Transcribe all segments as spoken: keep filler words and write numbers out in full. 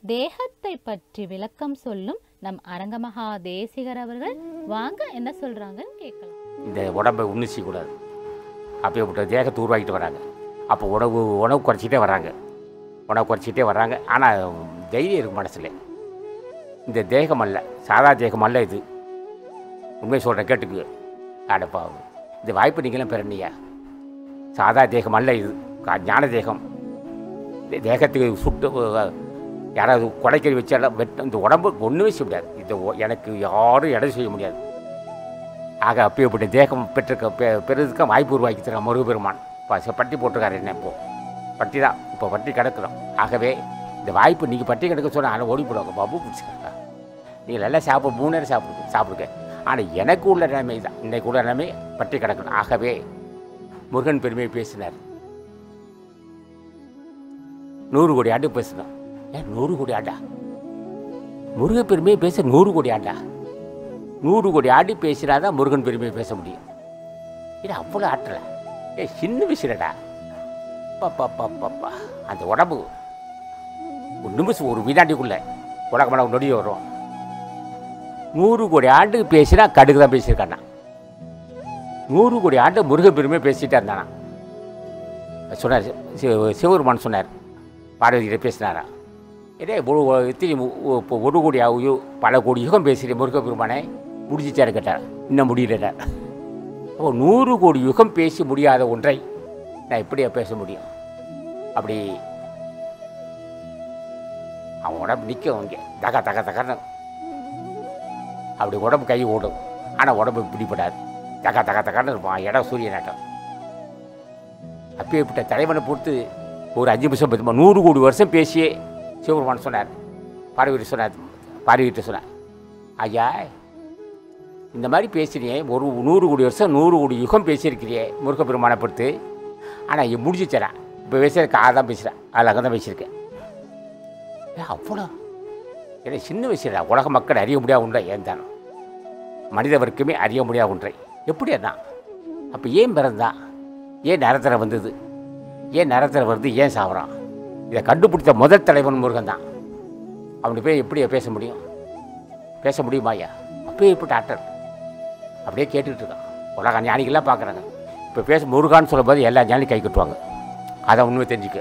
தேகத்தை பற்றி விளக்கம் சொல்லும் நம் அரங்கமகா தேசிகர் அவர்கள் வாங்க என்ன சொல்றாங்கன்னு கேட்கலாம். இந்த உடம்பை ஒன்றும் செய்யக்கூடாது, அப்படியே தேகத்தை உருவாக்கிட்டு வராங்க. அப்போ உணவு உணவு குறைச்சிட்டே வராங்க உணவு குறைச்சிட்டே வராங்க ஆனால் தைரியம் இருக்கும் மனசில். இந்த தேகம் அல்ல, சாதா தேகம் அல்ல இது. உண்மை சொல்கிறேன், கேட்டுக்கு. அடப்பா, இந்த வாய்ப்பு நீங்களும் பெறணியா? சாதா தேகம் அல்ல இது, ஞான தேகம். தேகத்துக்கு சுட்டு யாராவது கொடைக்கறி வச்சாலும் வெட்ட இந்த உடம்பு ஒன்றுமே செய்ய முடியாது. இந்த எனக்கு யாரும் இடம் செய்ய முடியாது. ஆக அப்படி தேகம் பெற்றிருக்க பெ பெறதுக்கு வாய்ப்பு உருவாக்கி தர முருகப்பெருமான் பட்டி போட்டிருக்காரு. என்ன இப்போது பட்டி தான் இப்போ பட்டி கிடக்கிறோம். ஆகவே இந்த வாய்ப்பு நீங்கள் பட்டி கிடக்க சொன்னால் ஆனால் ஓடி போடுவாங்க. பாபு பிடிச்சிருக்கா, நீங்கள் நல்லா சாப்பிட மூணு நேரம் சாப்பிடுங்க சாப்பிடுங்க ஆனால் எனக்கு உள்ள நிலைமை தான், இன்றைக்கு உள்ள நிலைமை பட்டி கிடக்கணும். ஆகவே முருகன் பெருமையை பேசினார். நூறு கோடி ஆண்டு பேசணும். ஏன் நூறு கோடி ஆண்டா? முருகன் பெருமையை பேச நூறு கோடி ஆண்டா? நூறு கோடி ஆடி பேசினா தான் முருகன் பெருமையை பேச முடியும். இது அவ்வளோ ஆற்றல. ஏ சின்ன விஷயடா. பாப்பா பாப்பா அந்த உடம்பு ஒரு நிமிஷம் ஒரு வினாடிக்குள்ளே உலகமான நொடிய வரும். நூறு கோடி ஆண்டு பேசினா கடுகு தான் பேசியிருக்காண்ணா. நூறு கோடி ஆண்டு முருகன் பெருமையை பேசிகிட்டே இருந்தானா சொன்னார். சிவபெருமான் சொன்னார், பார்வதியிட்ட பேசினாரா, இதே இத்தனை இப்போ ஒரு கோடி ஆகுயோ பல கோடி யுகம் பேசுகிறேன் முருகப்பெருமானே, முடிஞ்சிச்சாரு கேட்டார். இன்னும் முடியல. அப்போ நூறு கோடி யுகம் பேசி முடியாத ஒன்றை நான் எப்படியா பேச முடியும்? அப்படி அவன் உடம்பு நிற்கும் இங்கே தக தக தகன்னு. அப்படி உடம்பு கை ஓடும், ஆனால் உடம்பு பிடிப்படாது. தக தக தகன்னு இருப்பான். இடம் சூரிய நாட்டம். அப்பேற்பட்ட தலைவனை பொறுத்து ஒரு அஞ்சு நிமிஷம் பத்து நூறு கோடி வருஷம் பேசியே சிவபெருமான் சொன்னார். பார்வதி சொன்னார், பார்வதிட்ட சொன்னார், ஐயா இந்த மாதிரி பேசுறியே, ஒரு நூறு கோடி வருஷம் நூறு கோடி யுகம் பேசியிருக்கிறியே முருகப்பெருமானை பொறுத்து, ஆனால் இங்கே முடிஞ்சிச்சேன். இப்போ பேசுகிற கா தான் பேசுகிறேன், அதில் அங்கே தான் பேசியிருக்கேன். ஏ அவ்வளோ ஏன்னா சின்ன வயசுடா. உலக மக்கள் அறிய முடியாத ஒன்றை ஏன் தானோ மனித வர்க்கமே அறிய முடியாத ஒன்றை எப்படி அதான்? அப்போ ஏன் பிறந்தான்? ஏன் நரத்தில் வந்தது? ஏன் நரத்தில் வருது? ஏன் சாப்பிட்றான்? இதை கண்டுபிடித்த முதல் தலைவன் முருகன் தான். அவனுக்கு போய் எப்படி பேச முடியும்? பேச முடியுமா ஐயா? அப்போ எப்படி ஆற்றல் அப்படியே கேட்டுக்கிட்டு இருக்கான். உலக ஞானிகள்லாம் பார்க்குறாங்க. இப்போ பேச முருகான்னு சொல்லும்போது எல்லா ஞானியும் கை கட்டுவாங்க. அதை உண்மை தெரிஞ்சுக்க.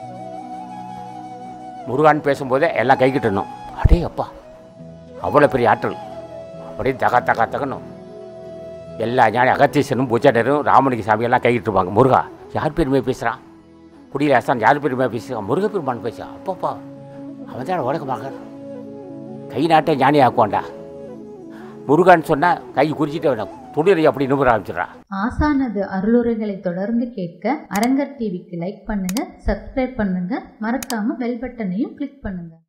முருகான்னு பேசும்போதே எல்லாம் கை கட்டணும். அடே அப்பா, அவ்வளோ பெரிய ஆற்றல். அப்படியே தகா தகா தகணும். எல்லா ஞானி அகத்தீசனும் பூச்சாட்டரும் ராமனுக்கு சாமியெல்லாம் கை கட்டுவாங்க. முருகா யார் பெருமையை பேசுகிறான்? குடியிலாசான் யார் பெருமையாக பேசுகிறான்? முருகப்பெருமான் பேசுகிறான். அப்பப்பா, அவன் தான் உலகமாக கை நாட்டை ஞானி ஆக்குவான்டா. முருகான்னு சொன்னால் கை குறிச்சிட்டு வேணும், துணியை அப்படி நுபுற ஆரம்பிச்சிடறா. ஆசானது அருளுரைகளை தொடர்ந்து கேட்க அரங்கர் டிவிக்கு லைக் பண்ணுங்க, சப்ஸ்கிரைப் பண்ணுங்க, மறக்காம பெல் பட்டனையும் கிளிக் பண்ணுங்க.